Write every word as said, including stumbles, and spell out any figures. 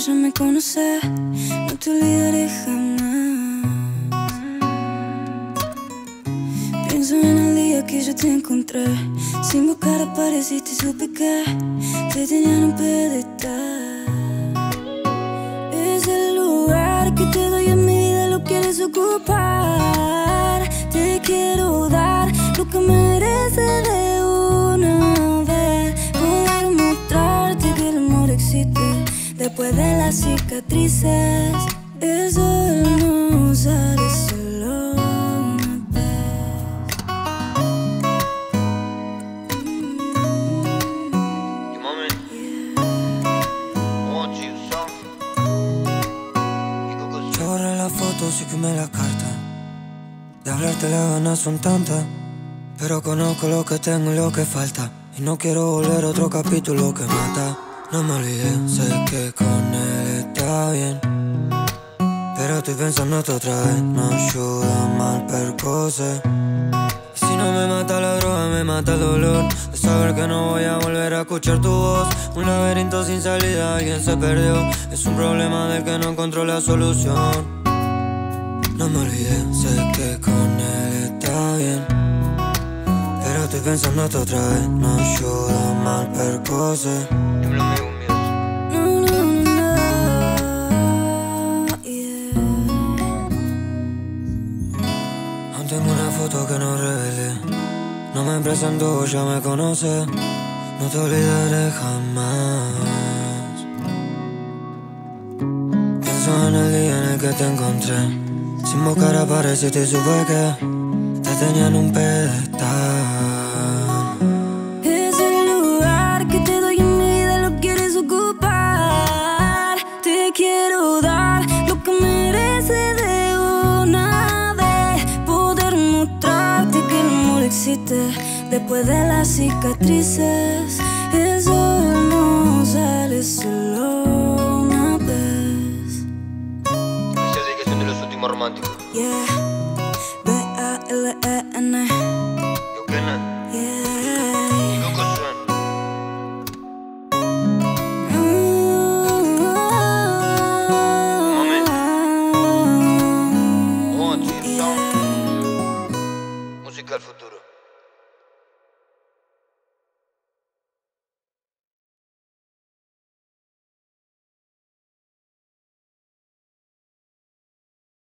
ya me conoces, no te olvidaré jamás. Pienso en el día que yo te encontré, sin buscar apareciste y supe que te tenía en un pedestal. Es el lugar que te doy en mi vida, lo quieres ocupar. Te quiero dar lo que mereces de una vez, poder mostrarte que el amor existe después de las cicatrices. El sol no sale solo una vez. You mami, want you so. Yo borré las fotos y quemé las cartas. De hablarte las ganas son tantas, pero conozco lo que tengo y lo que falta. Y no quiero volver a otro capítulo que mata. No me olvidé, sé que con él está bien, pero estoy pensándote otra vez. No ayuda mal percose. Y si no me mata la droga, me mata el dolor de saber que no voy a volver a escuchar tu voz. Un laberinto sin salida, alguien se perdió. Es un problema del que no encontró la solución. No me olvidé, sé que con él está bien, pero estoy pensándote otra vez. No ayuda mal percose. Dímelo, amigo mío. No, no, no, yeah. Aún tengo una foto que no revelé. No me presento, ya me conoces. No te olvidaré jamás. Pienso en el día en el que te encontré, sin buscar apareciste y supe que te tenía en un pedestal. Es el lugar que te doy en mi vida, lo quieres ocupar. Te quiero dar lo que mereces de una vez, poder mostrarte que el amor existe después de las cicatrices. El sol no sale solo una vez. Esa dedicación de los últimos románticos. Yeah, B A L E N